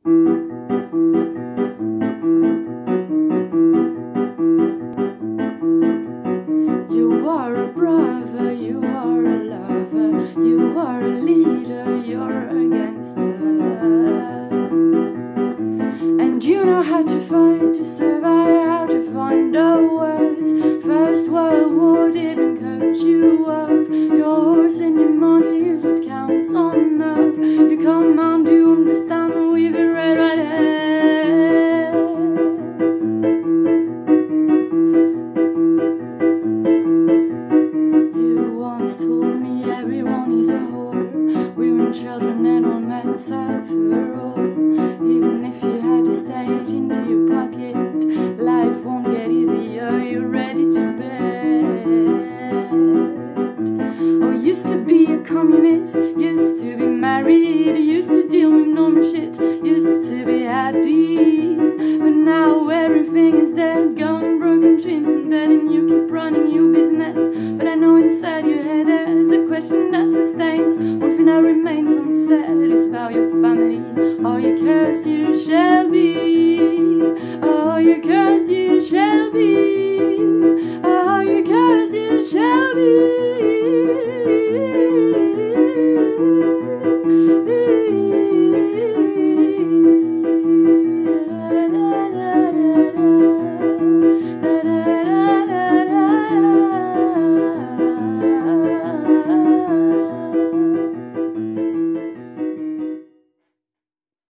You are a brother, you are a lover, you are a leader, you're a gangster. And you know how to fight to survive, how to find the words. First World War didn't cut you up. Your horse and your money is what counts on earth. You come on, do you understand? We've been red right here. You once told me everyone is a whore. Women, children and all men suffer all. Even if you had to stage into your pocket, life won't get easier, you're ready to bet. Oh, used to be a communist, used to be married, used to deal with normal shit, used to be happy. But now everything is dead, gone, broken dreams in bed, and you keep running your business. But I know inside your head there's a question that sustains. One thing that remains unsaid is about your family. Oh, you're cursed, you shall be. Oh, you're cursed, you shall be.